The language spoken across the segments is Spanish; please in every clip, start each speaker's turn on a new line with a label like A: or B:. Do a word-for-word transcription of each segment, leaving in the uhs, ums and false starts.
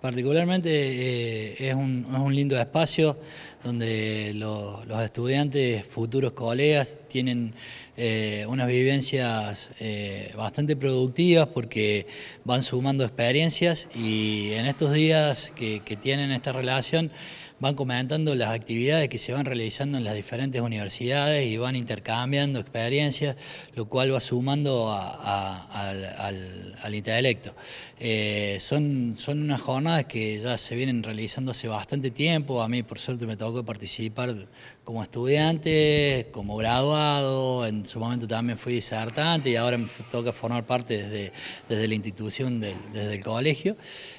A: Particularmente eh, es, un, es un lindo espacio donde lo, los estudiantes, futuros colegas, tienen eh, unas vivencias eh, bastante productivas porque van sumando experiencias y en estos días que, que tienen esta relación van comentando las actividades que se van realizando en las diferentes universidades y van intercambiando experiencias, lo cual va sumando a, a, al, al, al intelecto. Eh, son, son unas jornadas que ya se vienen realizando hace bastante tiempo. A mí, por suerte, me tocó participar como estudiante, como graduado, en su momento también fui disertante y ahora me toca formar parte desde, desde la institución, del, desde el colegio.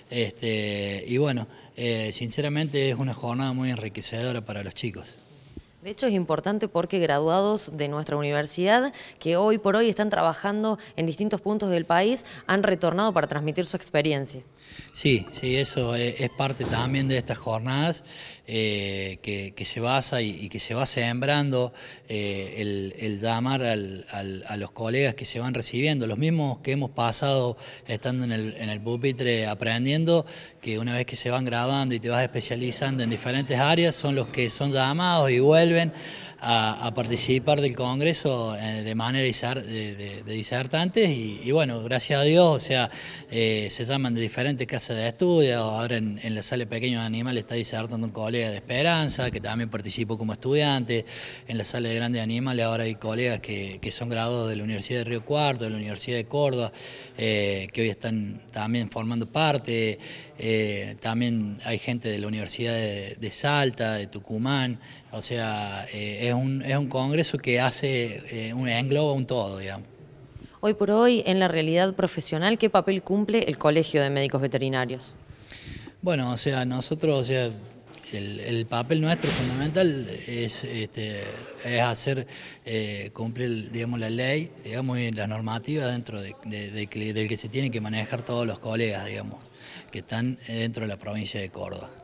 A: Este, y bueno, eh, sinceramente es una jornada muy enriquecedora para los chicos.
B: De hecho, es importante porque graduados de nuestra universidad, que hoy por hoy están trabajando en distintos puntos del país, han retornado para transmitir su experiencia.
A: Sí, sí, eso es, es parte también de estas jornadas eh, que, que se basa y, y que se va sembrando eh, el, el llamar al, al, a los colegas que se van recibiendo, los mismos que hemos pasado estando en el, en el pupitre aprendiendo, que una vez que se van graduando y te vas especializando en diferentes áreas, son los que son llamados y vuelven a, a participar del Congreso eh, de manera de, de, de disertantes y, y bueno, gracias a Dios, o sea, eh, se llaman de diferentes casas de estudio. Ahora en, en la sala de pequeños animales está disertando un colega de Esperanza, que también participó como estudiante. En la sala de grandes animales ahora hay colegas que, que son graduados de la Universidad de Río Cuarto, de la Universidad de Córdoba, eh, que hoy están también formando parte. Eh, también hay gente de la Universidad de, de Salta, de Tucumán, o sea, eh, es, un, es un congreso que hace, eh, un, engloba un todo, digamos.
B: Hoy por hoy, en la realidad profesional, ¿qué papel cumple el Colegio de Médicos Veterinarios?
A: Bueno, o sea, nosotros, o sea, el, el papel nuestro fundamental es, este, es hacer eh, cumplir, digamos, la ley, digamos, y la normativa dentro de, de, de, de, del que se tienen que manejar todos los colegas, digamos, que están dentro de la provincia de Córdoba.